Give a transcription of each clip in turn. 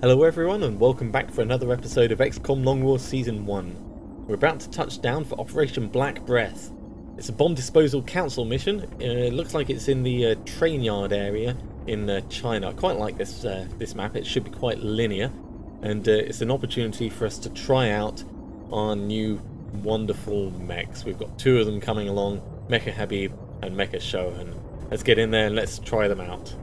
Hello everyone and welcome back for another episode of XCom Long War Season 1. We're about to touch down for Operation Black Breath. It's a bomb disposal council mission. It looks like it's in the train yard area in China. I quite like this map. It should be quite linear, and it's an opportunity for us to try out our new wonderful mechs. We've got two of them coming along, Mecha Habib and Mecha Shohan. Let's get in there and let's try them out.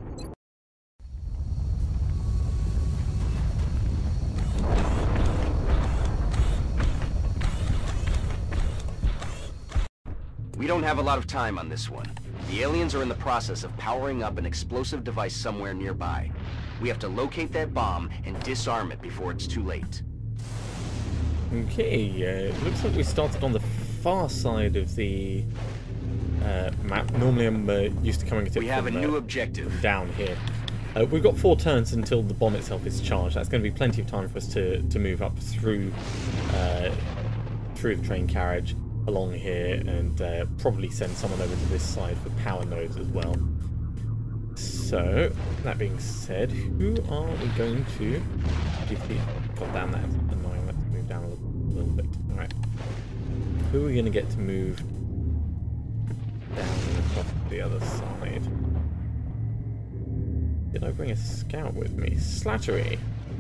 We don't have a lot of time on this one. The aliens are in the process of powering up an explosive device somewhere nearby. We have to locate that bomb and disarm it before it's too late. Okay, it looks like we started on the far side of the map. Normally I'm used to coming at it We have a new objective. Down here. We've got 4 turns until the bomb itself is charged. That's going to be plenty of time for us to move up through the train carriage along here and probably send someone over to this side for power nodes as well. So, that being said, who are we going to defeat? God damn, that's annoying. Let's move down a little bit. Alright. Who are we going to get to move down across the other side? Did I bring a scout with me? Slattery.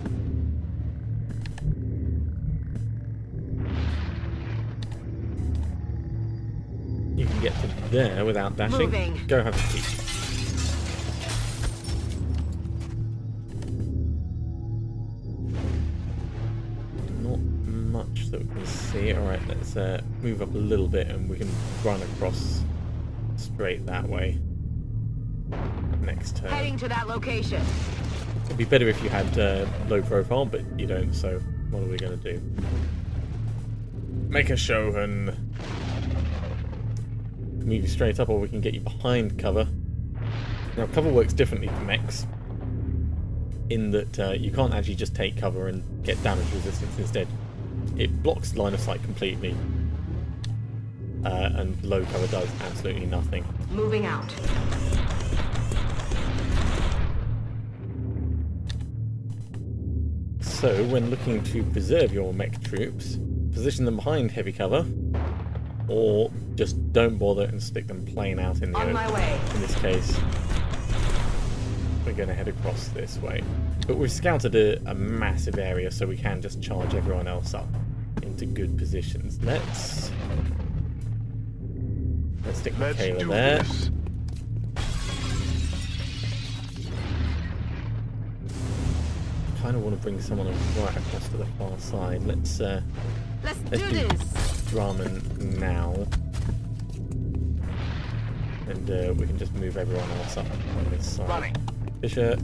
You can get to there without dashing. Moving. Go have a seat. Not much that we can see. Alright, let's move up a little bit and we can run across straight that way. Next turn. Heading to that location. It'd be better if you had low profile, but you don't, so what are we going to do? Make a Shohan. Move you straight up, or we can get you behind cover. Now, cover works differently for mechs, in that you can't actually just take cover and get damage resistance. Instead, it blocks line of sight completely, and low cover does absolutely nothing. Moving out. So, when looking to preserve your mech troops, position them behind heavy cover, or just don't bother and stick them plain out in the open. On my way. In this case, we're going to head across this way. But we've scouted a massive area, so we can just charge everyone else up into good positions. Let's stick Michaela there. I kind of want to bring someone right across to the far side. Let's do this. Draman now, and we can just move everyone else up on this side. Running. Fisher,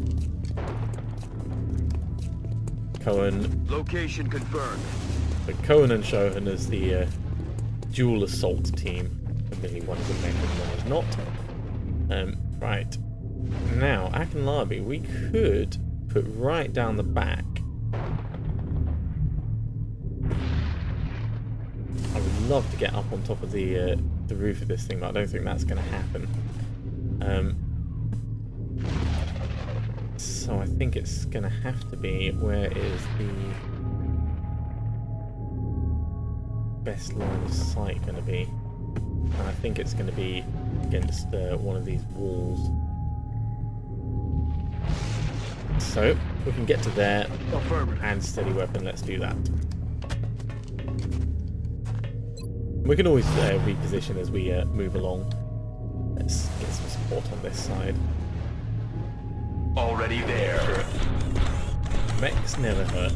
Cohen. Location confirmed. So Cohen and Shohan as the dual assault team. Admittedly, one is a mech and one is not. Right. Now, Akinlabi, we could put right down the back. I would love to get up on top of the roof of this thing, but I don't think that's going to happen. So I think it's going to have to be, where is the best line of sight going to be? And I think it's going to be against one of these walls. So we can get to there and steady weapon. Let's do that. We can always reposition as we move along. Let's get some support on this side. Already there. Mechs never hurt.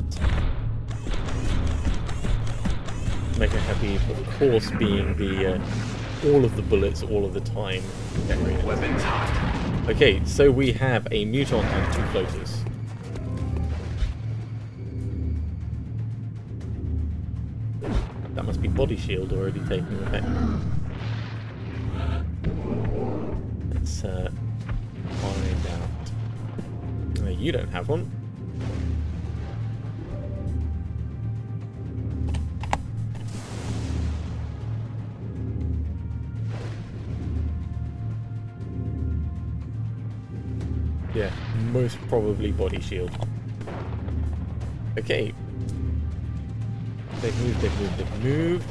Mecha Habib, of course, being the all of the bullets all of the time. Weapons hot. Okay, so we have a muton and 2 floaters. That must be body shield already taking effect. Let's find out. You don't have one. Yeah, most probably body shield. Okay. They've moved, they've moved, they've moved.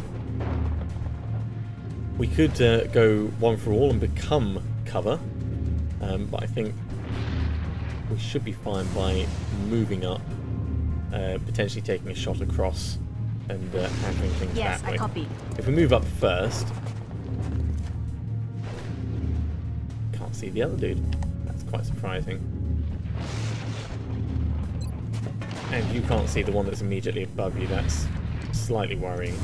We could go one for all and become cover, but I think we should be fine by moving up, potentially taking a shot across and handling things that way. Yes, I copy. If we move up first... Can't see the other dude. That's quite surprising. And you can't see the one that's immediately above you. That's slightly worrying.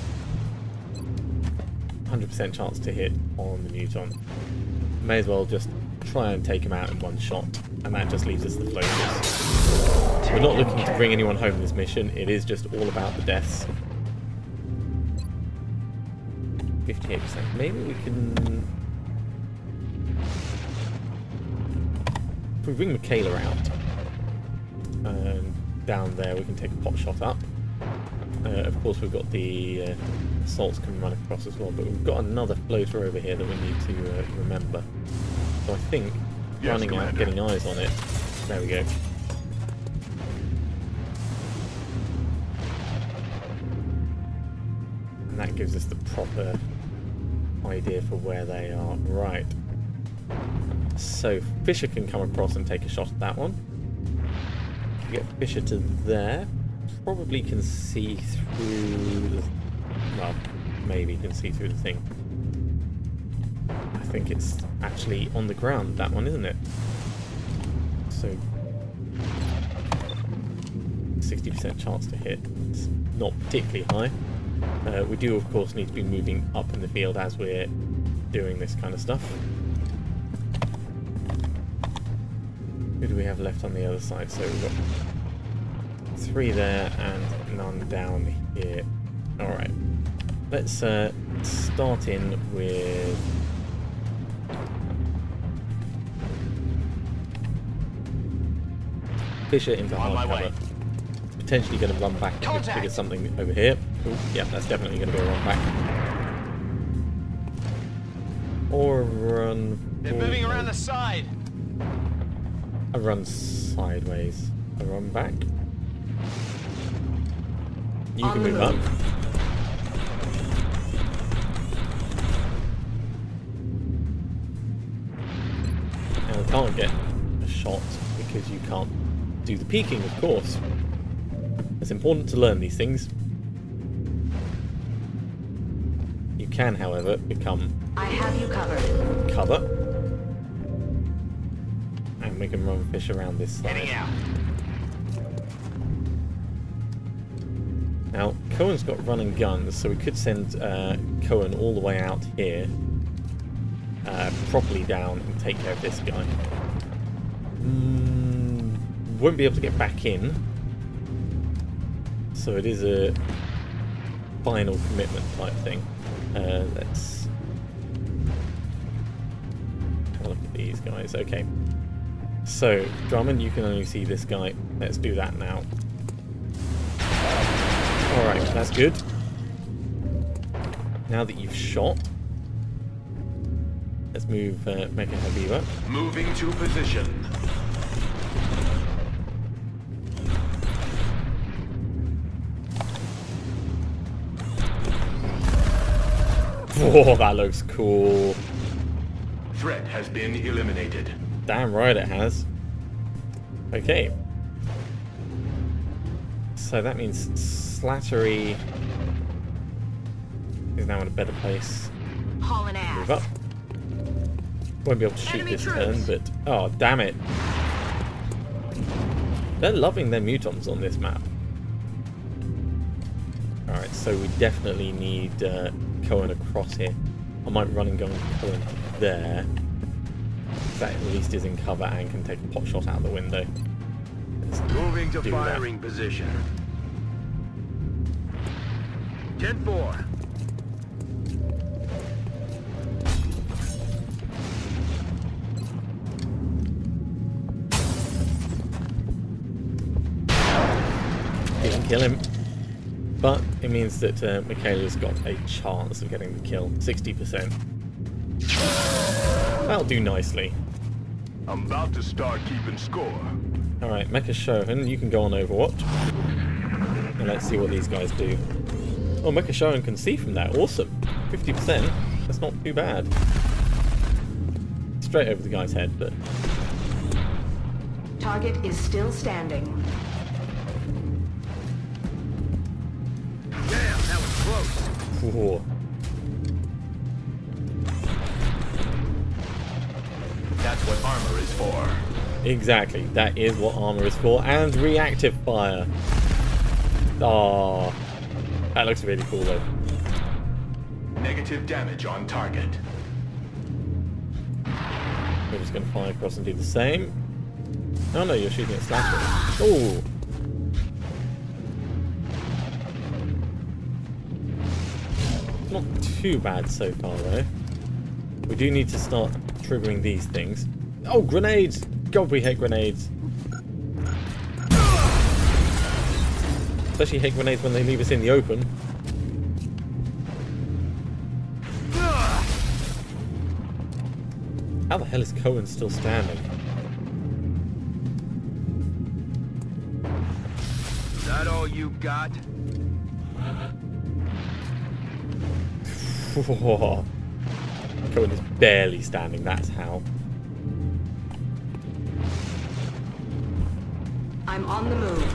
100% chance to hit on the Muton. May as well just try and take him out in one shot, and that just leaves us the floaters. We're not looking to bring anyone home in this mission, it is just all about the deaths. 58%. Maybe we can... If we bring Michaela out, and down there we can take a pot shot up. Of course we've got the assaults can run across as well, but we've got another floater over here that we need to remember. So I think running out, getting eyes on it. There we go. And that gives us the proper idea for where they are. Right. So Fisher can come across and take a shot at that one. Get Fisher to there. Probably can see through the... Well, maybe can see through the thing. I think it's actually on the ground, that one, isn't it? So 60% chance to hit. It's not particularly high. We do, of course, need to be moving up in the field as we're doing this kind of stuff. Who do we have left on the other side? So we've got 3 there and none down here. Alright. Let's start in with... Fisher into hard cover. Potentially going to run back and figure something over here. Ooh, yeah, that's definitely going to be a run back. Or a run... They're moving around the side. A run sideways. A run back. You can move up. And we can't get a shot because you can't do the peeking, of course. It's important to learn these things. You can, however, become... I have you covered. Cover. And we can run Fish around this side. Heading out. Now, Cohen's got run and guns, so we could send Cohen all the way out here, properly down and take care of this guy. Won't be able to get back in, so it is a final commitment type thing. Let's have a look at these guys. Okay, so Drummond, you can only see this guy. Let's do that now. Alright, that's good. Now that you've shot, let's move Mecha Habib up. Moving to position. Oh, that looks cool. Threat has been eliminated. Damn right it has. Okay. So that means Slattery is now in a better place. Hauling Move ass. up. Won't be able to shoot Enemy this troops. turn, but... Oh, damn it. They're loving their mutons on this map. Alright, so we definitely need Cohen across here. I might run and go and Cohen there. That at least is in cover and can take a pot shot out the window. Moving to do firing position. 10-4. Didn't kill him. But it means that Michaela's got a chance of getting the kill. 60%. That'll do nicely. I'm about to start keeping score. Alright, Mecha Shohan, you can go on Overwatch. And let's see what these guys do. Oh, Mecha Shohan can see from that. Awesome. 50%. That's not too bad. Straight over the guy's head, but... Target is still standing. Damn, that was close. Whoa. That's what armor is for. Exactly, that is what armor is for. And reactive fire. Oh, that looks really cool though. Negative damage on target. We're just going to fly across and do the same. Oh no, you're shooting at Slasher. Oh! Not too bad so far though. We do need to start triggering these things. Oh, grenades! God, we hate grenades. Especially hate grenades when they leave us in the open. How the hell is Cohen still standing? Is that all you got? Cohen is barely standing, that's how. I'm on the move.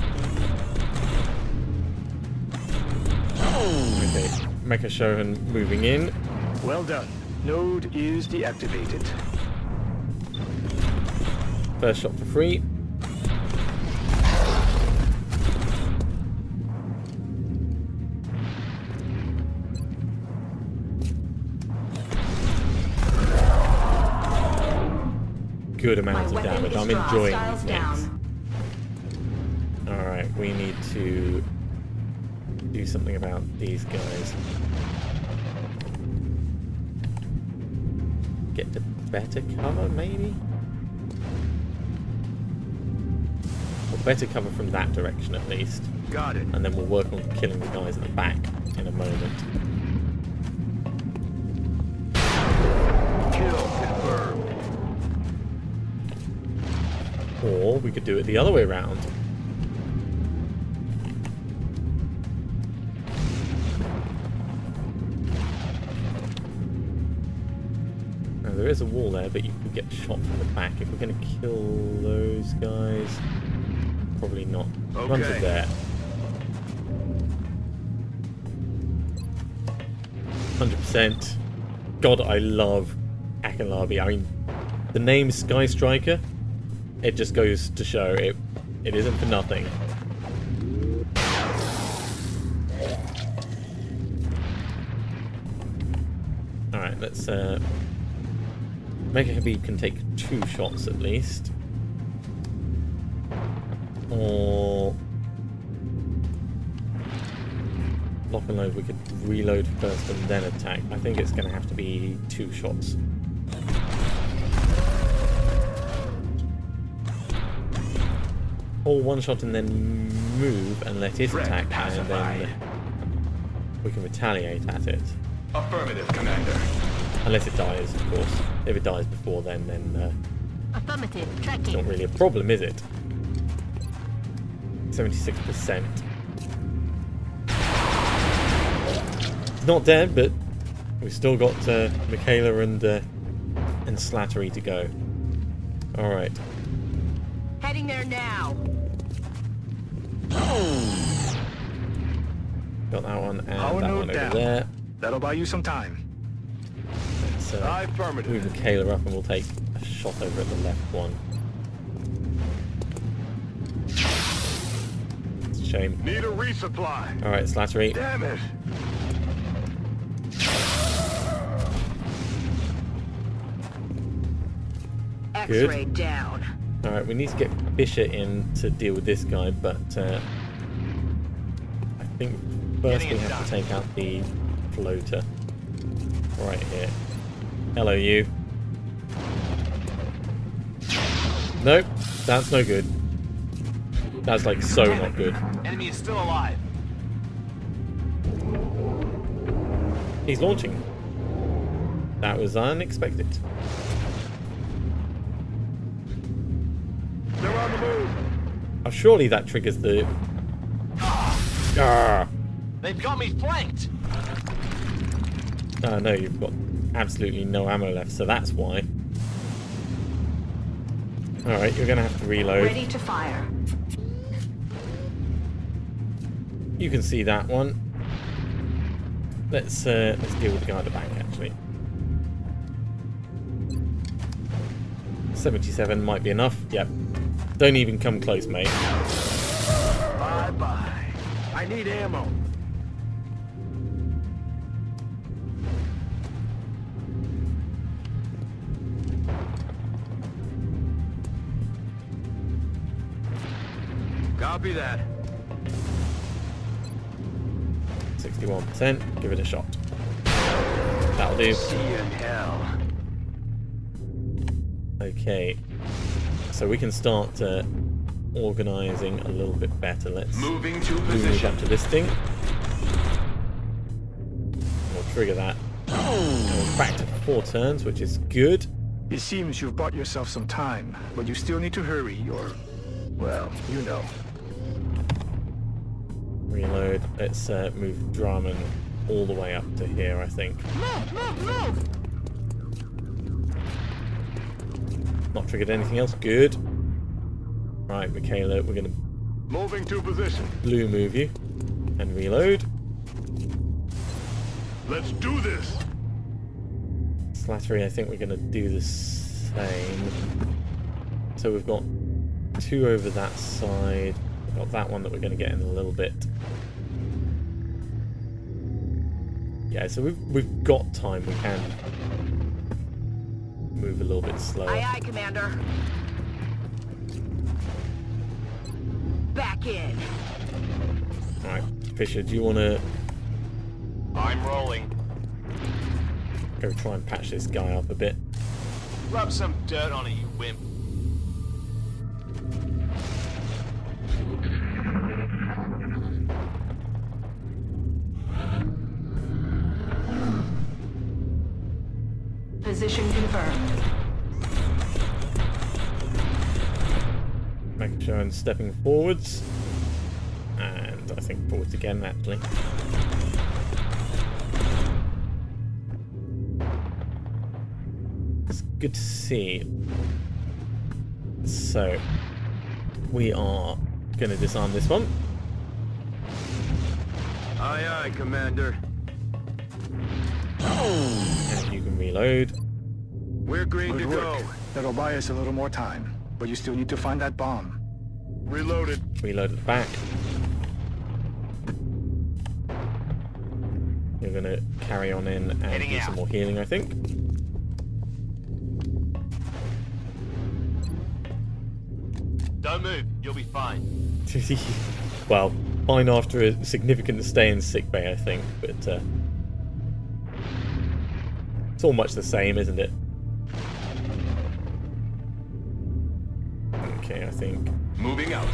Okay, Mecha Shohan moving in. Well done. Node is deactivated. First shot for free. Good amounts of damage. I'm enjoying these things. Alright, we need to do something about these guys. Get to better cover, maybe? Or better cover from that direction at least. Got it. And then we'll work on killing the guys at the back in a moment. Kill confirmed. Or we could do it the other way around. Now, there is a wall there, but you could get shot from the back. If we're going to kill those guys, probably not. Run to there. 100%. God, I love Akalabi. I mean, the name Sky Striker, it just goes to show it isn't for nothing. Alright, let's Mega Heavy can take 2 shots at least. Or lock and load, we could reload first and then attack. I think it's going to have to be 2 shots. Or 1 shot and then move and let it attack, and then we can retaliate at it. Affirmative, Commander. Unless it dies, of course. If it dies before then Affirmative. it's Tracking. not really a problem, is it? 76%. Not dead, but we've still got Michaela and Slattery to go. Alright. Heading there now. Got that one and Power that node one over down. there. That'll buy you some time. Let's Affirmative. move Michaela up and we'll take a shot over at the left one. It's a shame. Need a resupply. Alright, Slattery. Damn it. X-ray down. Alright, we need to get Fisher in to deal with this guy, but I think first we have to take out the floater. Right here. Hello, you. Nope, that's no good. That's like so not good. Enemy is still alive. He's launching. That was unexpected. They're on the move. Oh, surely that triggers the... Ah! They've got me flanked. Oh no, you've got absolutely no ammo left, so that's why. Alright, you're gonna have to reload. Ready to fire. You can see that one. Let's deal with the guy at the back, actually. 77 might be enough. Yep. Don't even come close, mate. Bye-bye. I need ammo. Copy that. 61%. Give it a shot. That'll do. See you in hell. Okay. So we can start organising a little bit better. Let's Moving to move position. up to this thing. We'll trigger that. And we're back to 4 turns, which is good. It seems you've bought yourself some time, but you still need to hurry or, well, you know. Reload. Let's move Draman all the way up to here, I think. Move! Not triggered anything else. Good. Right, Michaela, we're going to Moving to position. blue move you. And reload. Let's do this. Slattery, I think we're going to do the same. So we've got 2 over that side. We've got that one that we're going to get in a little bit. Yeah, so we've got time. We can move a little bit slower. Aye, aye, Commander. Back in. Alright, Fisher, do you want to I'm rolling. go try and patch this guy up a bit? Rub some dirt on it, you wimp. Position confirmed. Making sure I'm stepping forwards. And I think forwards again, actually. It's good to see. So, we are going to disarm this one. Aye, aye, Commander. And you can reload. We're green to Good go. work. That'll buy us a little more time, but you still need to find that bomb. Reloaded. Reload at the back. You're going to carry on in and Heading do out. some more healing, I think. Don't move. You'll be fine. Well, fine after a significant stay in sickbay, I think, but it's all much the same, isn't it? Okay, I think Moving out.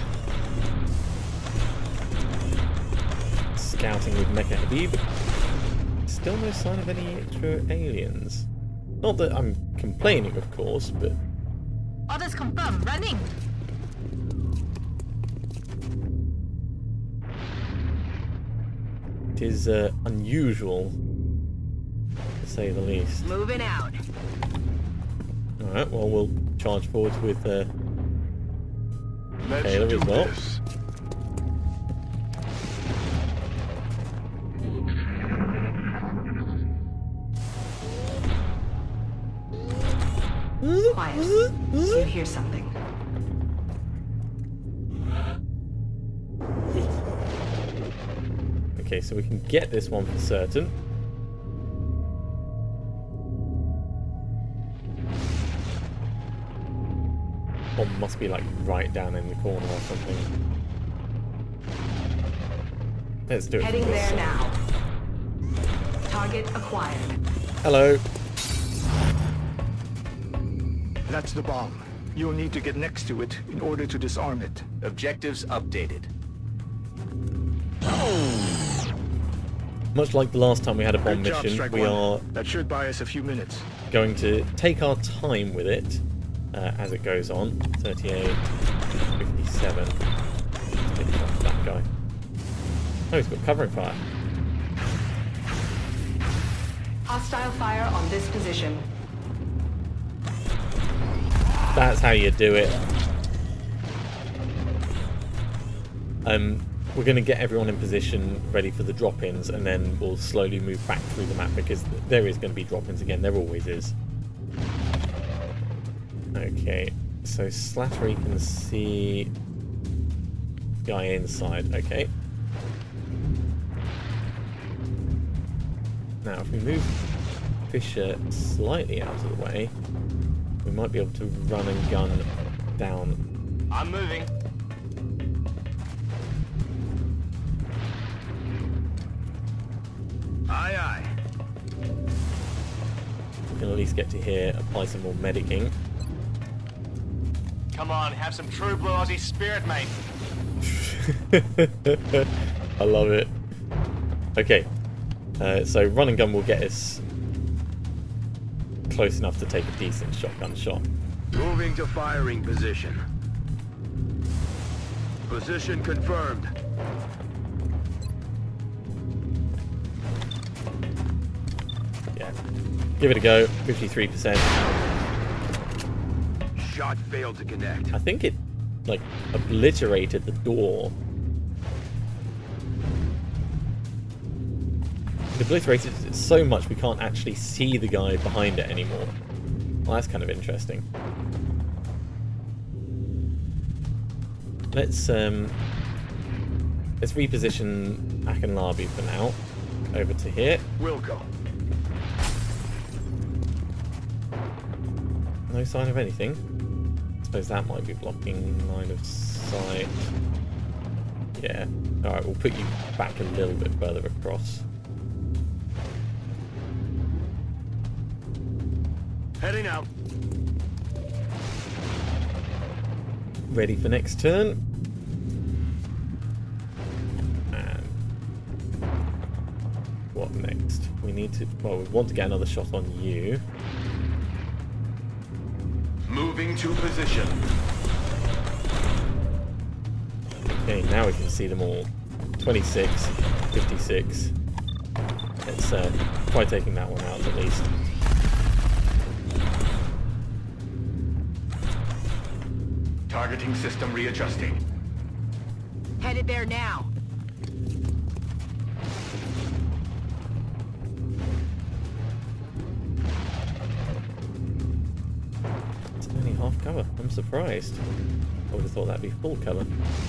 scouting with Mecha Habib. Still no sign of any extra aliens. Not that I'm complaining, of course, but Orders confirmed. Running. it is unusual, to say the least. Moving out. Alright, well, we'll charge forwards with Let's Taylor do as well. this. Quiet. You hear something. Okay, so we can get this one for certain. Bomb must be like right down in the corner or something. Let's do it. Heading from this there side. now. Target acquired. Hello. That's the bomb. You'll need to get next to it in order to disarm it. Objectives updated. Much like the last time we had a bomb Good job, mission, Strike we One. are That should buy us a few minutes. going to take our time with it as it goes on. 38, 57. That guy. Oh, he's got covering fire. Hostile fire on this position. That's how you do it. We're going to get everyone in position ready for the drop-ins, and then we'll slowly move back through the map, because there is going to be drop-ins again. There always is. Okay, so Slattery can see the guy inside. Okay. Now, if we move Fisher slightly out of the way, we might be able to run and gun down. I'm moving. Aye, aye. We can at least get to here, apply some more medicing. Come on, have some true blue Aussie spirit, mate. I love it. Okay, so run and gun will get us close enough to take a decent shotgun shot. Moving to firing position. Position confirmed. Yeah, give it a go. 53%. Shot failed to connect. I think it like obliterated the door. It obliterated it so much we can't actually see the guy behind it anymore. Well, that's kind of interesting. Let's reposition Akinlabi for now. Over to here. Wilco. No sign of anything. I suppose that might be blocking line of sight. Yeah. Alright, we'll put you back a little bit further across. Heading out. Ready for next turn. And what next? We need to... Well, we want to get another shot on you. Moving to position. Okay, now we can see them all. 26, 56. Let's try taking that one out at least. Targeting system readjusting. Headed there now. It's only half cover. I'm surprised. I would have thought that'd be full cover.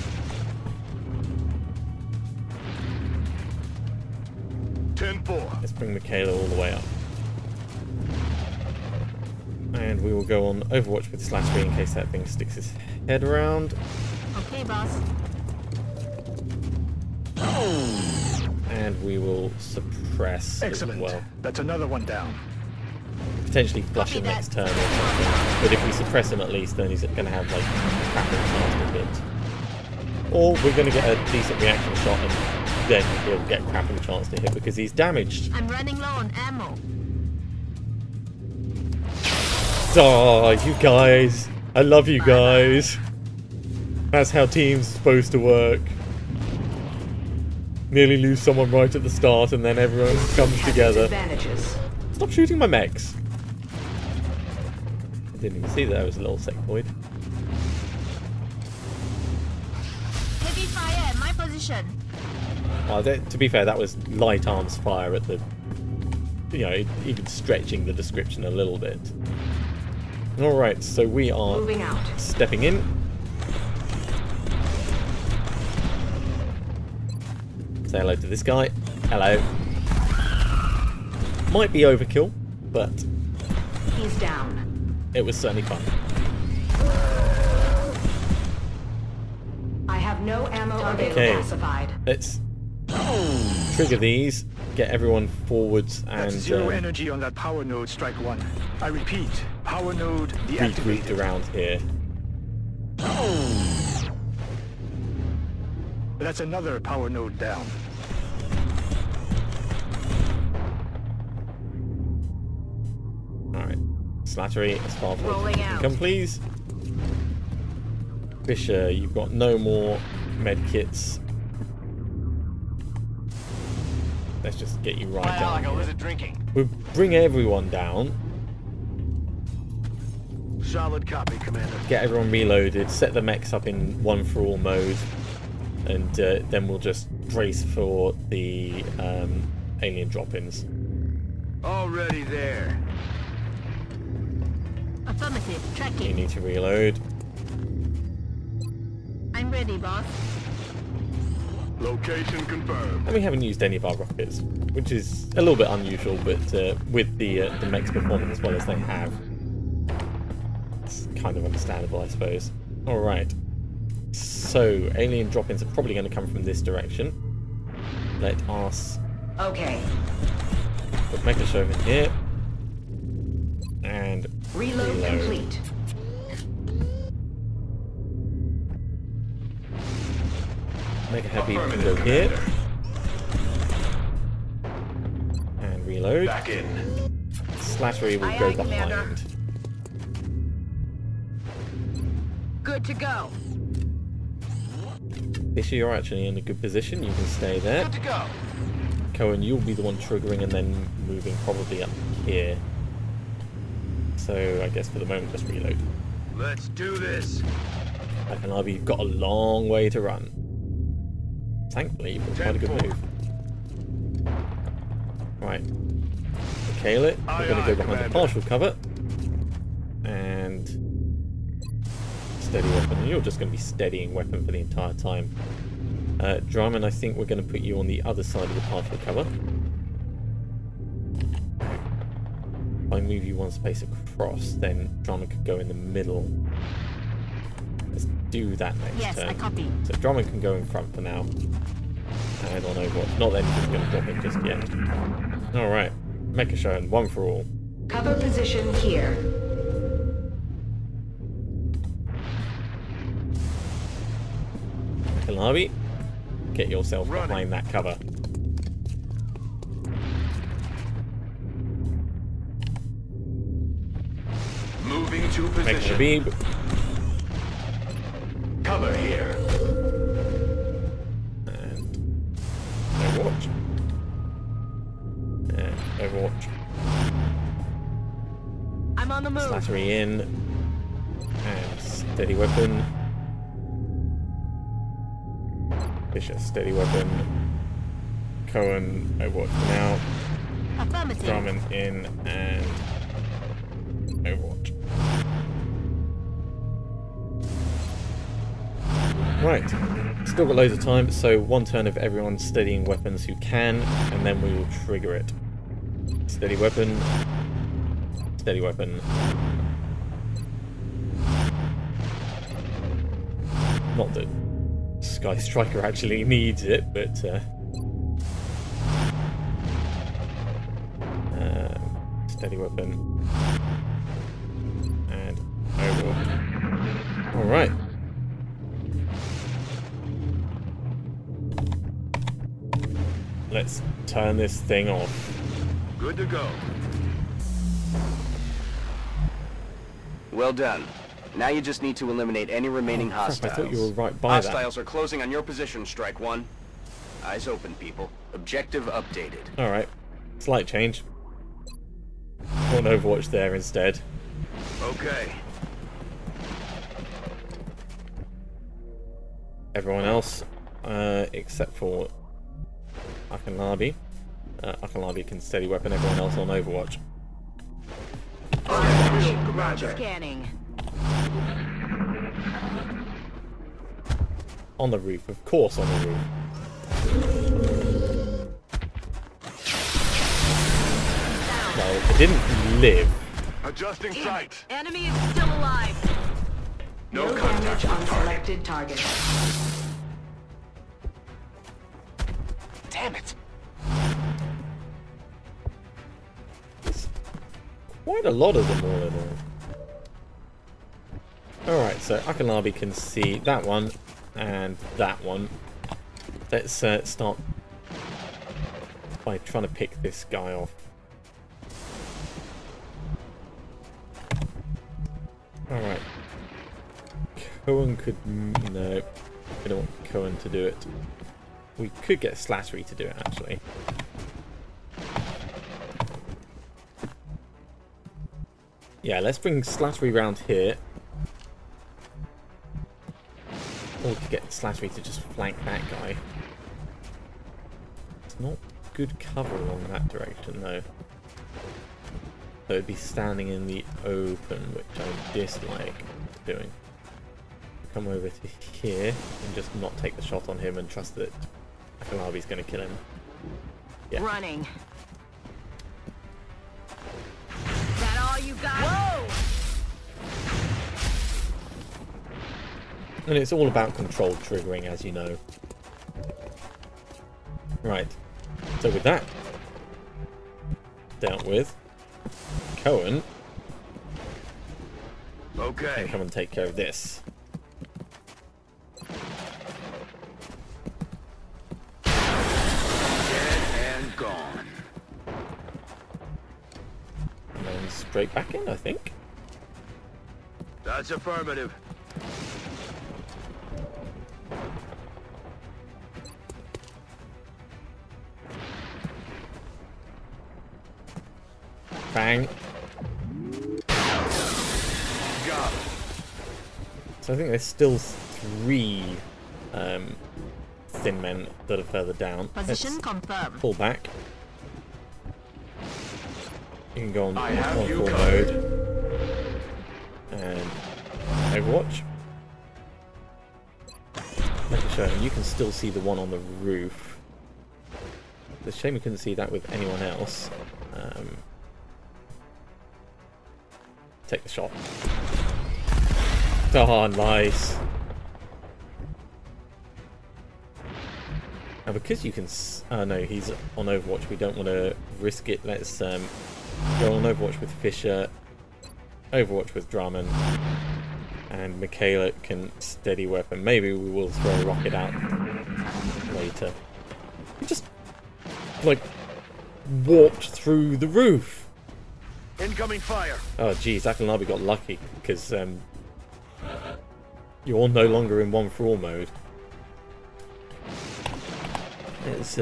Let's bring Michaela all the way up. And we will go on Overwatch with Slattery in case that thing sticks his head around. Okay, boss. And we will suppress Excellent. as well. That's another one down. Potentially flush him next turn or something. But if we suppress him at least, then he's going to have like crapping chance to hit. Or we're going to get a decent reaction shot and then he'll get crapping chance to hit because he's damaged. I'm running low on ammo. Oh, you guys. I love you guys. That's how teams are supposed to work. Nearly lose someone right at the start and then everyone comes together. Advantages. Stop shooting my mechs. I didn't even see that there was a little sectoid. Heavy fire at my position. Well, to be fair, that was light arms fire at the... You know, even stretching the description a little bit. Alright, so we are Moving out. stepping in. Say hello to this guy. Hello. Might be overkill, but He's down. it was certainly fun. I have no ammo Okay. classified. Let's trigger these, get everyone forwards, and That's zero energy on that power node, strike one. I repeat, power node regroup deactivated. around here. That's another power node down. Slattery, as far forward Rolling as you can out. come, please. Fisher, you've got no more med kits. Let's just get you right down I here. was drinking. We'll bring everyone down, Solid copy, Commander. get everyone reloaded, set the mechs up in one-for-all mode, and then we'll just brace for the alien drop-ins. Already there. Affirmative. You Tracking. need to reload. I'm ready, boss. Location confirmed. And we haven't used any of our rockets, which is a little bit unusual, but with the mechs performing as well as they have, it's kind of understandable, I suppose. Alright. So, alien drop-ins are probably going to come from this direction. Let us Okay. put Mecha Show in here. And Reload complete. Mega Heavy can go here. And reload. Back in. Slattery will Aye, go aye, Commander. behind. Good to go. Fisher, you're actually in a good position. You can stay there. Good to go. Cohen, you'll be the one triggering and then moving probably up here. So I guess for the moment, just reload. Let's do this. And Ivy, you've got a long way to run. Thankfully, you've got quite a good 10-4. move. Right. Kayla, we're going to go behind the partial cover. And steady weapon. And you're just going to be steadying weapon for the entire time. Drummond, I think we're going to put you on the other side of the partial cover. If I move you one space across, then Drummond could go in the middle. Let's do that next Yes, turn. I copy. So Drummond can go in front for now. And on Overwatch. Not that anything's going to drop in just yet. Alright. Mecha Shown, one for all. Cover position here. Kalabi, get yourself behind that cover. Moving to Make position. Habib. Cover here. And Overwatch. And Overwatch. I'm on the move. Slattery in. And steady weapon. Fisher, steady weapon. Cohen, Overwatch for now. Affirmative. Drummond in and Overwatch. Right, still got loads of time, so one turn of everyone steadying weapons who can, and then we will trigger it. Steady weapon. Steady weapon. Not that Sky Striker actually needs it, but steady weapon. And Overwatch. Alright. Let's turn this thing off. Good to go. Well done. Now you just need to eliminate any remaining Crap, I hostiles. thought you were right by that. Hostiles are closing on your position, Strike One. Eyes open, people. Objective updated. Alright. Slight change. Want Overwatch there instead. Okay. Everyone else, except for Akanlabi. Akanlabi can steady weapon, everyone else on Overwatch. Roger. Scanning. On the roof, of course on the roof. Well, it didn't live. Adjusting sight. Enemy is still alive. No No contact damage with on target. selected target. Damn it! Quite a lot of them all in all. Alright, so Akanlabi can see that one and that one. Let's start by trying to pick this guy off. Alright. Cohen could... No. We don't want Cohen to do it. We could get Slattery to do it, actually. Yeah, let's bring Slattery round here. Or we could get Slattery to just flank that guy. It's not good cover along that direction, though. So it'd be standing in the open, which I dislike doing. Come over to here and just not take the shot on him and trust that Akalabi's going to kill him. Yeah. Running. That all you got? Whoa! And it's all about controlled triggering, as you know. Right. So with that dealt with, Cohen can come and take care of this. Gone. And then straight back in, I think. That's affirmative. Bang. Got it. So I think there's still 3 thin men that are further down. Position Let's confirmed. pull back. You can go on I have full you mode. And Overwatch. Like I showed him, you can still see the one on the roof. It's a shame we couldn't see that with anyone else. Take the shot. Oh, nice. Now because you can... no, he's on Overwatch. We don't want to risk it. Let's go on Overwatch with Fisher. Overwatch with Drummond. And Michaela can steady weapon. Maybe we will throw a rocket out later. He just, like, warped through the roof. Incoming fire. Oh, geez, Akalabi got lucky, because you're no longer in 1-for-all mode. It's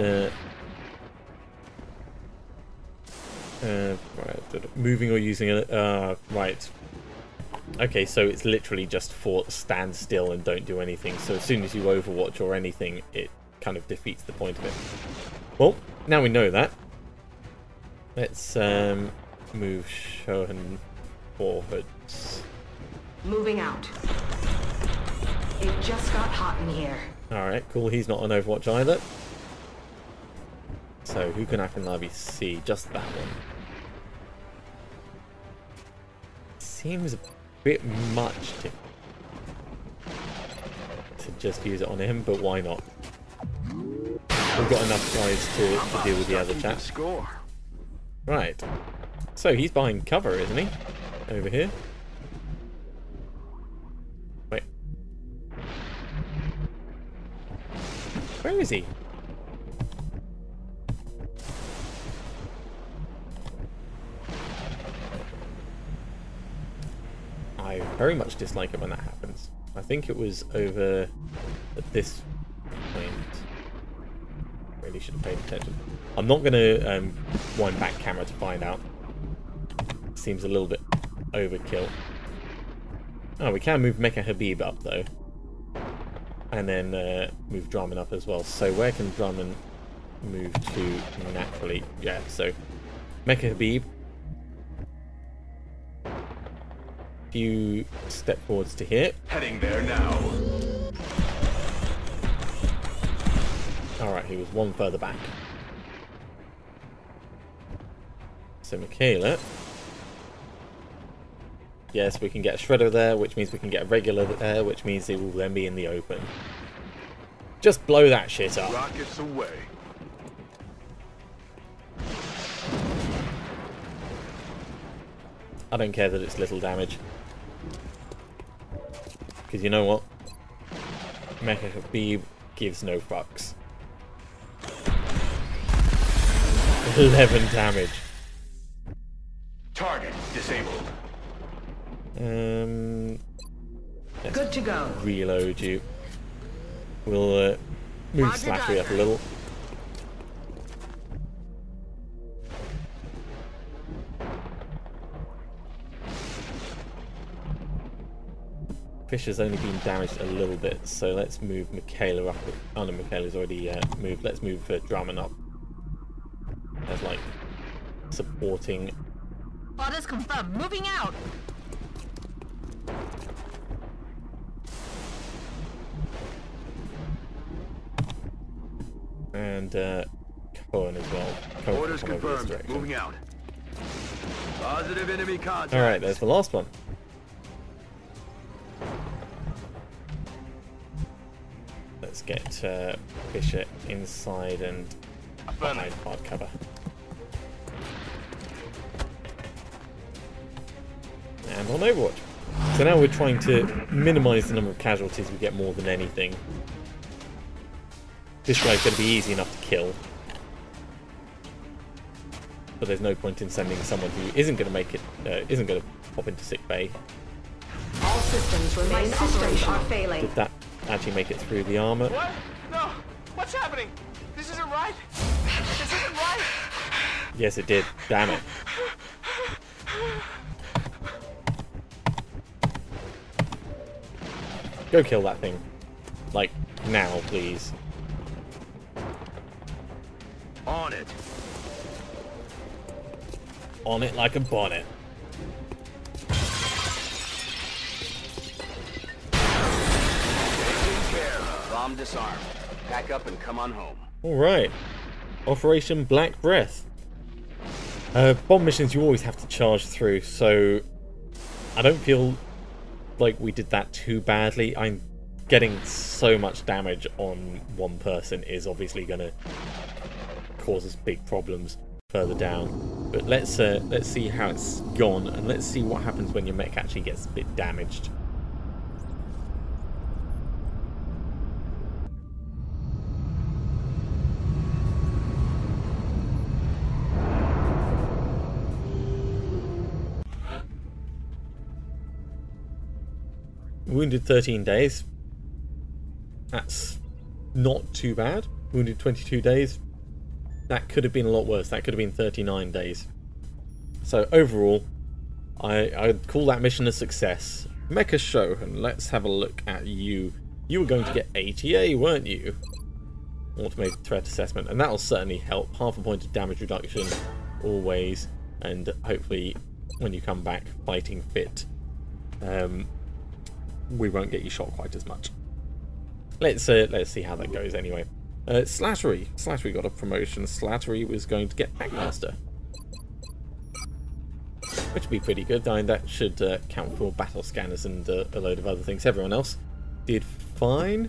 right, moving or using it. Right. Okay, so it's literally just for stand still and don't do anything. So as soon as you Overwatch or anything, it kind of defeats the point of it. Well, now we know that. Let's move Shohan forwards. Moving out. It just got hot in here. Alright, cool. He's not on Overwatch either. So who can Akalabi see? Just that one. Seems a bit much to just use it on him, but why not? We've got enough guys to deal with the other chap. Score. Right. So he's behind cover, isn't he? Over here. Wait. Where is he? I very much dislike it when that happens. I think it was over at this point. Really should have paid attention. I'm not going to wind back camera to find out. Seems a little bit overkill. Oh, we can move Mecha Habib up though. And then move Drummond up as well. So where can Drummond move to naturally? Yeah, so Mecha Habib. Few step forwards to here. Heading there now. Alright, he was one further back. So Michaela. Yes, we can get a Shredder there, which means we can get a regular there, which means it will then be in the open. Just blow that shit up. Rockets away. I don't care that it's little damage. Because you know what? Mecha Habib gives no fucks. 11 damage. Target disabled. Good to go. Reload you. We'll move Slattery up a little. Fish has only been damaged a little bit, so let's move Michaela up. Oh no, Michaela's already moved. Let's move Drummond up as like supporting. Orders confirmed. Moving out. And Cohen as well. Cohen Orders confirmed. Moving out. Positive enemy contact. Alright, there's the last one. Let's get Fisher inside and behind hard cover. And on Overwatch. So now we're trying to minimise the number of casualties we get more than anything. This guy's going to be easy enough to kill. But there's no point in sending someone who isn't going to make it, isn't going to pop into sick bay. All systems remain operational. Are failing. Did that actually make it through the armor? What? No. What's happening? This isn't right. This isn't right. Yes, it did. Damn it. Go kill that thing. Like, now, please. On it. On it like a bonnet. Bomb disarmed. Pack up and come on home. Alright. Operation Black Breath. Bomb missions you always have to charge through, so I don't feel like we did that too badly. I'm getting so much damage on one person is obviously going to cause us big problems further down. But let's see how it's gone, and let's see what happens when your mech actually gets a bit damaged. Wounded 13 days. That's not too bad. Wounded 22 days. That could have been a lot worse. That could have been 39 days. So overall, I'd call that mission a success. Mecha show, and let's have a look at you. You were going to get ATA, weren't you? Automated threat assessment, and that'll certainly help. Half a point of damage reduction, always, and hopefully when you come back fighting fit, we won't get you shot quite as much. Let's see how that goes anyway. Slattery got a promotion. Slattery was going to get Packmaster, which would be pretty good. I mean, that should count for battle scanners and a load of other things. Everyone else did fine.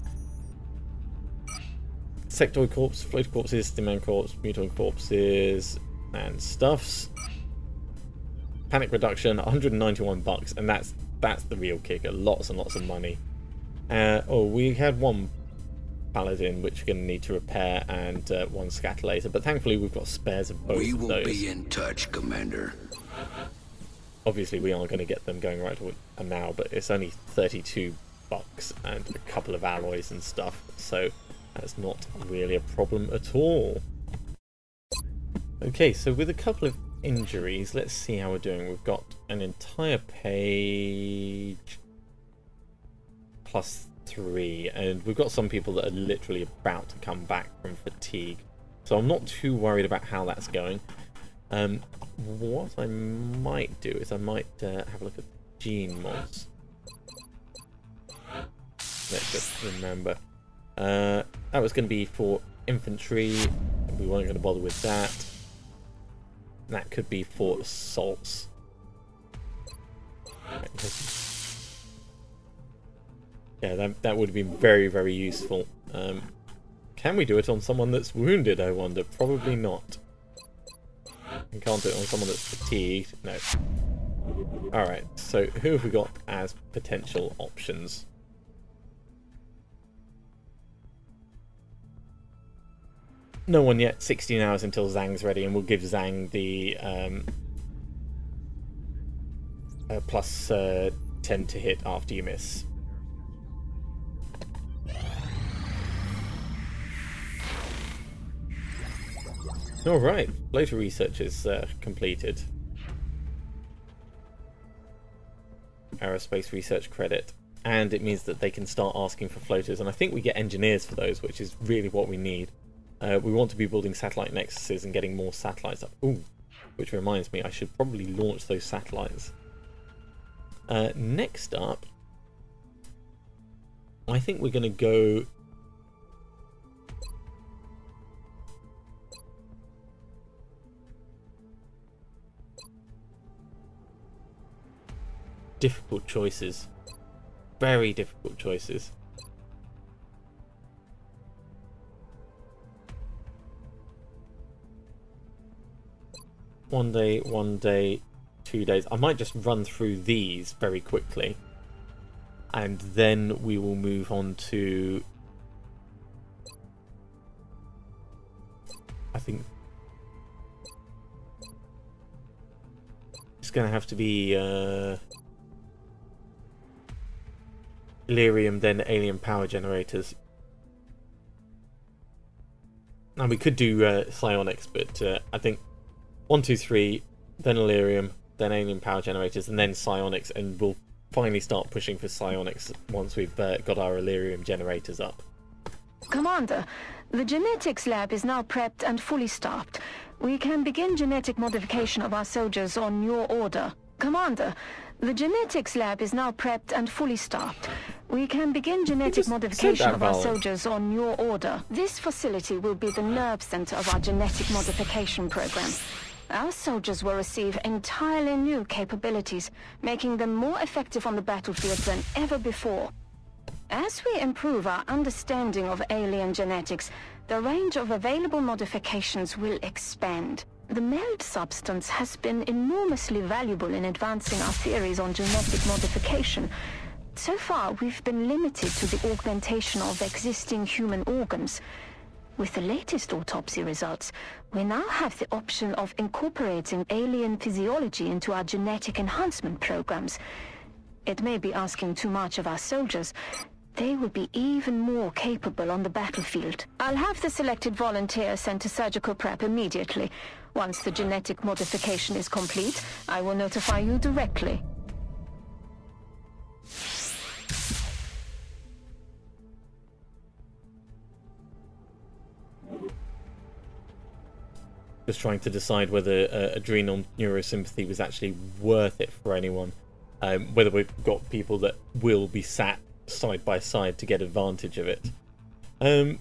Sectoid corpse, floater corpses, demand corpse, mutant corpses, and stuffs. Panic reduction, 191 bucks, and that's the real kicker. Lots and lots of money. Oh, we had one paladin which we're going to need to repair, and one scatter laser, but thankfully we've got spares of both of those. We will be in touch, Commander. Obviously we aren't going to get them going right now, but it's only 32 bucks and a couple of alloys and stuff, so that's not really a problem at all. Okay, so with a couple of injuries, let's see how we're doing. We've got an entire page +3, and we've got some people that are literally about to come back from fatigue, so I'm not too worried about how that's going. What I might do is I might have a look at gene mods. Let's just remember that was going to be for infantry. We weren't going to bother with that. That could be for assaults. Yeah, that would have been very, very useful. Can we do it on someone that's wounded, I wonder? Probably not. We can't do it on someone that's fatigued. No. Alright, so who have we got as potential options? No one yet. 16 hours until Zhang's ready, and we'll give Zhang the plus 10 to hit after you miss. Alright, floater research is completed. Aerospace research credit. And it means that they can start asking for floaters, and I think we get engineers for those, which is really what we need. We want to be building satellite nexuses and getting more satellites up. Ooh, which reminds me, I should probably launch those satellites. Next up, I think we're going to go... difficult choices. Very difficult choices. One day, 2 days. I might just run through these very quickly, and then we will move on to... I think it's going to have to be Illyrium, then alien power generators. And we could do psionics, but I think 1, 2, 3, then Illyrium, then alien power generators, and then psionics, and we'll finally start pushing for psionics once we've got our Illyrium generators up. Commander, the genetics lab is now prepped and fully staffed. We can begin genetic modification of our soldiers on your order. Commander, the genetics lab is now prepped and fully staffed. We can begin genetic modification of our soldiers on your order. This facility will be the nerve center of our genetic modification program. Our soldiers will receive entirely new capabilities, making them more effective on the battlefield than ever before. As we improve our understanding of alien genetics, the range of available modifications will expand. The meld substance has been enormously valuable in advancing our theories on genetic modification. So far, we've been limited to the augmentation of existing human organs. With the latest autopsy results, we now have the option of incorporating alien physiology into our genetic enhancement programs. It may be asking too much of our soldiers. They will be even more capable on the battlefield. I'll have the selected volunteer sent to surgical prep immediately. Once the genetic modification is complete, I will notify you directly. Just trying to decide whether adrenal neurosympathy was actually worth it for anyone. Whether we've got people that will be sat side by side to get advantage of it. And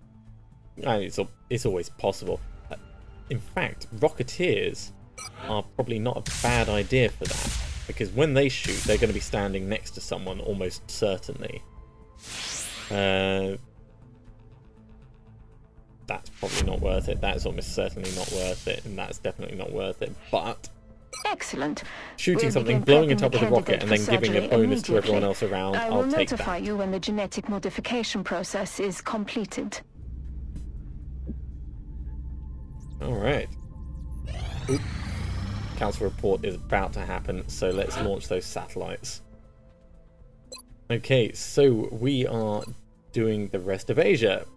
it's always possible. In fact, Rocketeers are probably not a bad idea for that, because when they shoot, they're going to be standing next to someone almost certainly. That's probably not worth it. That's almost certainly not worth it, and that's definitely not worth it. But excellent. Shooting something, blowing it up with a rocket, and then giving a bonus to everyone else around, I'll take that. I will notify you when the genetic modification process is completed. Alright. Council report is about to happen, so let's launch those satellites. Okay, so we are doing the rest of Asia.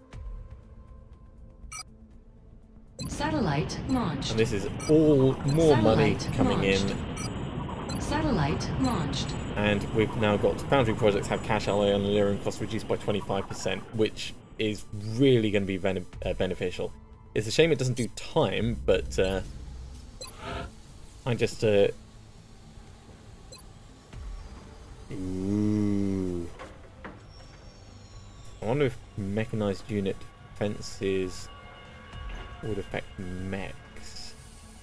Satellite launched. And this is all more money coming in. Satellite launched. And we've now got Foundry projects have cash outlay and Illyrium costs reduced by 25%, which is really going to be beneficial. It's a shame it doesn't do time, but I just... Ooh. I wonder if mechanized unit defenses would affect MECs.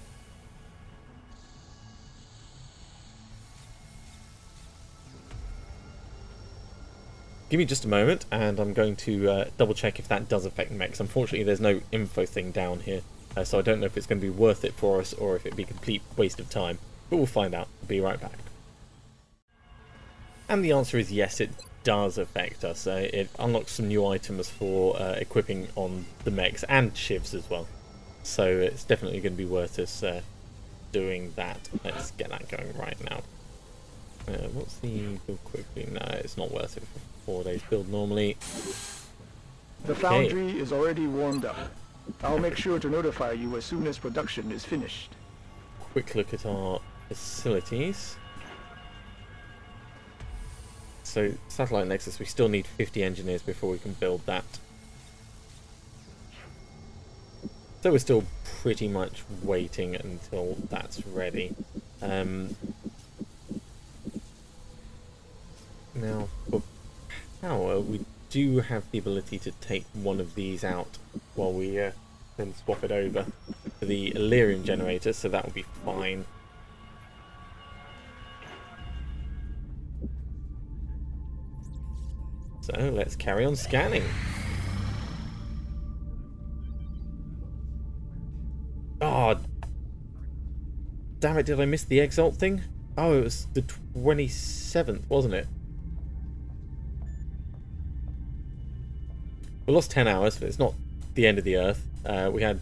Give me just a moment, and I'm going to double check if that does affect MECs. Unfortunately, there's no info thing down here, so I don't know if it's going to be worth it for us or if it'd be a complete waste of time. But we'll find out. I'll be right back. And the answer is yes, it does affect us. It unlocks some new items for equipping on the MECs and shivs as well. So it's definitely going to be worth us doing that. Let's get that going right now. What's the build quickly? No, it's not worth it for 4 days build normally. The foundry is already warmed up. I'll make sure to notify you as soon as production is finished. Quick look at our facilities. So, Satellite Nexus, we still need 50 engineers before we can build that. So we're still pretty much waiting until that's ready. Now, for power, we do have the ability to take one of these out while we then swap it over for the Illyrium generator, so that will be fine. So let's carry on scanning. Oh, damn it, did I miss the Exalt thing? Oh, it was the 27th, wasn't it? We lost 10 hours, but it's not the end of the earth. We had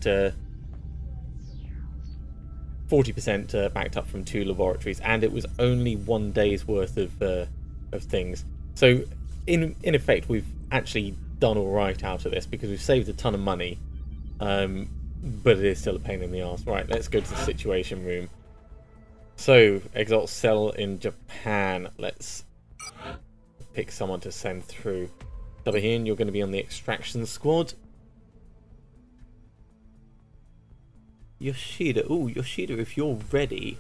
40% backed up from 2 laboratories, and it was only 1 day's worth of things. So, in effect, we've actually done all right out of this because we've saved a ton of money, but it is still a pain in the arse. Right, let's go to the situation room. So, Exalt Cell in Japan. Let's pick someone to send through. Tabahin, you're going to be on the extraction squad. Yoshida. Ooh, Yoshida, if you're ready,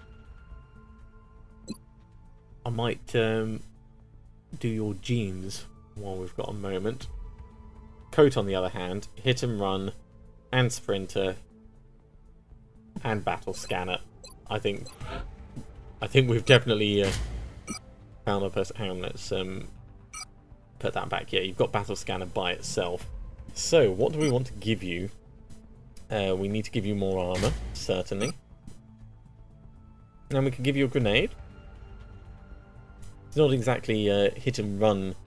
I might do your genes while we've got a moment. Coat, on the other hand, hit and run, and sprinter, and battle scanner. I think we've definitely found our person. Hang on, let's put that back here. You've got battle scanner by itself. So what do we want to give you? We need to give you more armor, certainly. And we can give you a grenade. It's not exactly hit and run.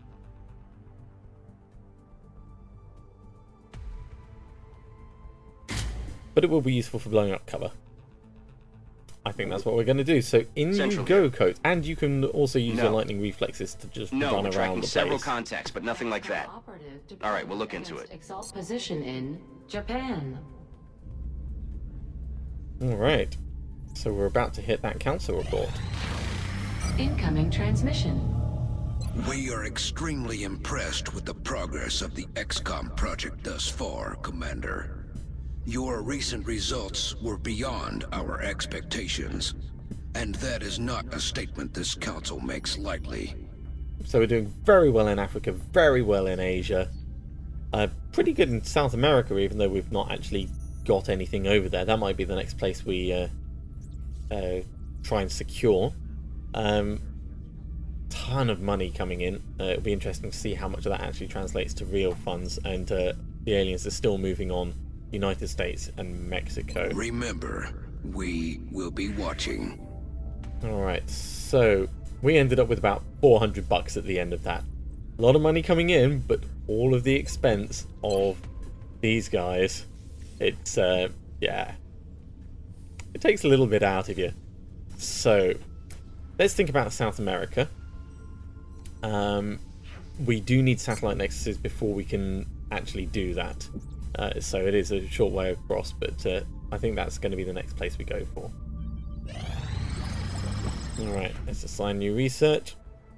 But it will be useful for blowing up cover. I think that's what we're going to do. So in you go, Coat. And you can also use your lightning reflexes to just run around the place. Several contacts, but nothing like that. All right, we'll look into it. Exalt position in Japan. All right. So we're about to hit that council report. Incoming transmission. We are extremely impressed with the progress of the XCom project thus far, Commander. Your recent results were beyond our expectations, and that is not a statement this council makes lightly. So we're doing very well in Africa, very well in Asia, pretty good in South America, even though we've not actually got anything over there. That might be the next place we try and secure. Ton of money coming in. It'll be interesting to see how much of that actually translates to real funds, and the aliens are still moving on. United States and Mexico. Remember, we will be watching. Alright, so we ended up with about 400 bucks at the end of that. A lot of money coming in, but all of the expense of these guys, it's, yeah. It takes a little bit out of you. So, let's think about South America. We do need satellite nexuses before we can actually do that. So it is a short way across, but I think that's going to be the next place we go for. Alright, let's assign new research.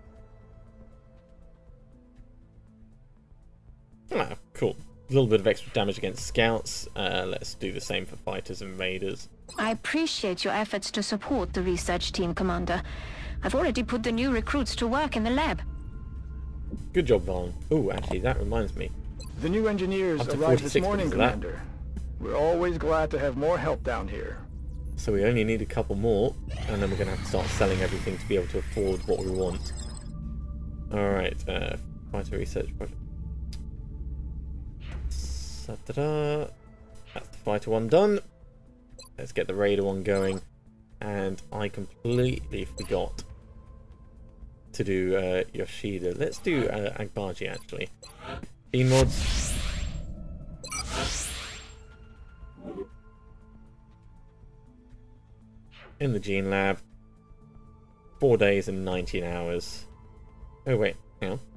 Ah, cool. A little bit of extra damage against scouts. Let's do the same for fighters and raiders. I appreciate your efforts to support the research team, Commander. I've already put the new recruits to work in the lab. Good job, Vaughn. Oh, actually, that reminds me. The new engineers arrived this morning, Commander. We're always glad to have more help down here. So we only need a couple more, and then we're going to have to start selling everything to be able to afford what we want. Alright, fighter research project. That's the fighter one done. Let's get the raider one going. And I completely forgot to do Yoshida. Let's do Agbaji, actually. Gene mods. In the gene lab. 4 days and 19 hours. Oh wait, hang on.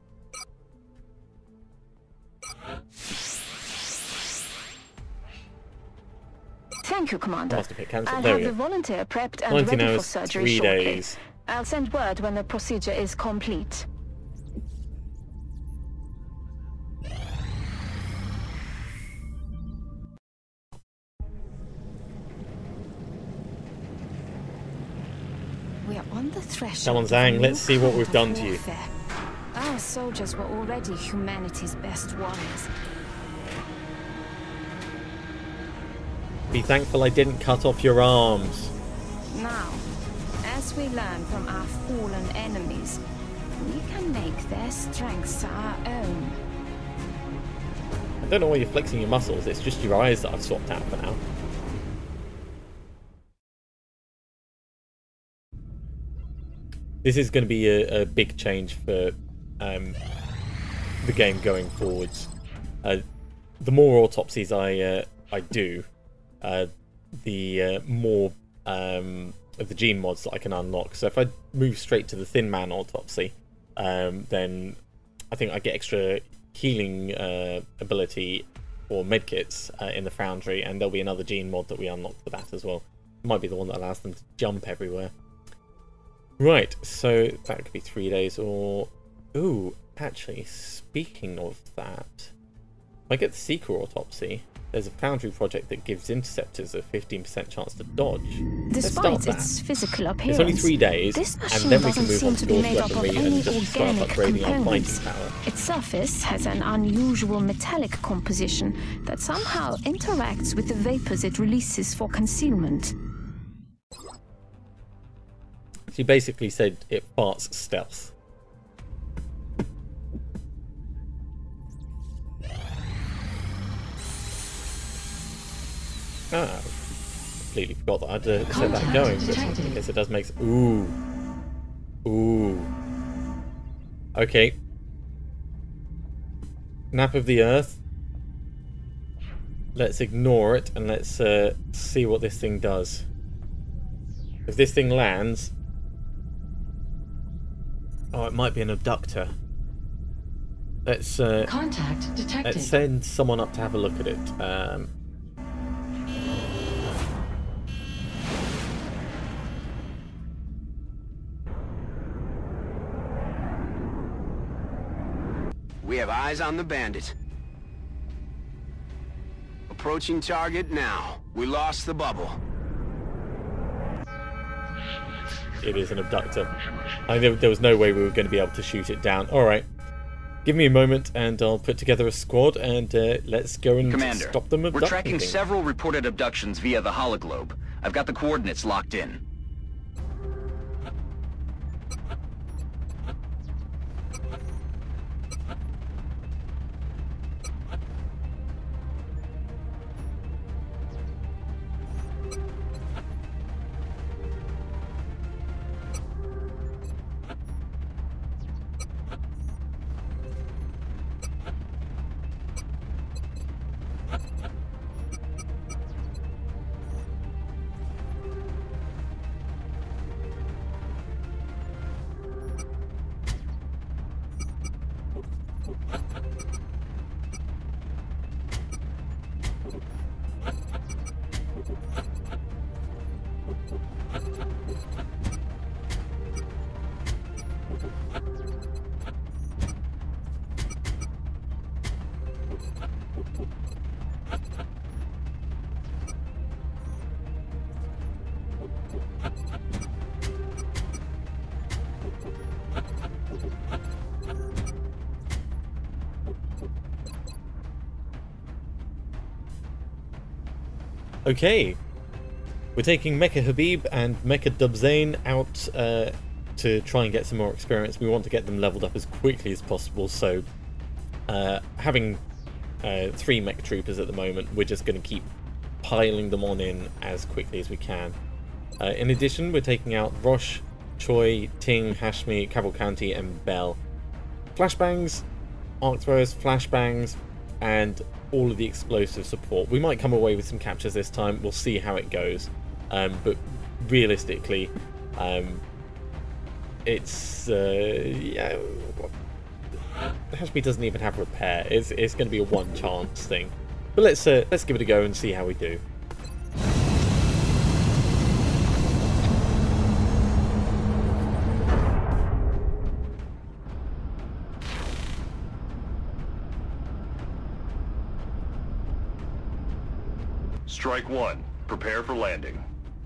Thank you, Commander. Must have hit cancel. I'll There have we the go. volunteer prepped and 19 ready for hours, surgery 3 shortly. days. I'll send word when the procedure is complete. We are on the threshold. Come on, of a Zhang, new let's see what kind we've of done to you. warfare. Our soldiers were already humanity's best warriors. Be thankful I didn't cut off your arms. Now, as we learn from our fallen enemies, we can make their strengths our own. I don't know why you're flexing your muscles, it's just your eyes that I've swapped out for now. This is going to be a big change for the game going forwards. The more autopsies I do, the more of the gene mods that I can unlock. So if I move straight to the Thin Man autopsy, then I think I get extra healing ability or medkits in the Foundry, and there'll be another gene mod that we unlock for that as well. It might be the one that allows them to jump everywhere. Right, so that could be 3 days, or... Ooh, actually, speaking of that, if I get the Seeker autopsy, there's a Foundry project that gives interceptors a 15% chance to dodge. Despite its physical appearance, it's only 3 days, this and machine then we doesn't can move seem on to to be Doors made up of weaponry any and just start organic upgrading our components. fighting power. Its surface has an unusual metallic composition that somehow interacts with the vapors it releases for concealment. She basically said it farts stealth. Ah, completely forgot that I'd set that going, but I guess it does make... Ooh. Ooh. Okay. Nap of the Earth. Let's ignore it and let's see what this thing does. If this thing lands... Oh, it might be an abductor. Let's Contact detected. let's send someone up to have a look at it. We have eyes on the bandit. Approaching target now. We lost the bubble. It is an abductor. There was no way we were going to be able to shoot it down. Alright. Give me a moment and I'll put together a squad and let's go and Commander, stop them abducting we're tracking things. several reported abductions via the hologlobe. I've got the coordinates locked in. Okay, we're taking Mecha Habib and Mecha Dubzane out to try and get some more experience. We want to get them leveled up as quickly as possible, so having 3 mech troopers at the moment, we're just going to keep piling them on in as quickly as we can. In addition, we're taking out Roche, Choi, Ting, Hashmi, Cavalcanti and Bell. Flashbangs, arc throwers, flashbangs, and all of the explosive support. We might come away with some captures this time, we'll see how it goes. But realistically, it's yeah. Hashmi doesn't even have repair. It's going to be a one chance thing. But let's give it a go and see how we do. Strike one. Prepare for landing.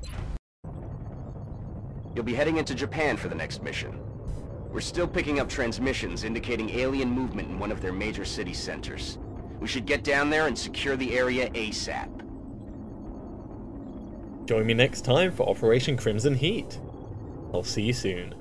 You'll be heading into Japan for the next mission. We're still picking up transmissions indicating alien movement in one of their major city centers. We should get down there and secure the area ASAP. Join me next time for Operation Crimson Heat. I'll see you soon.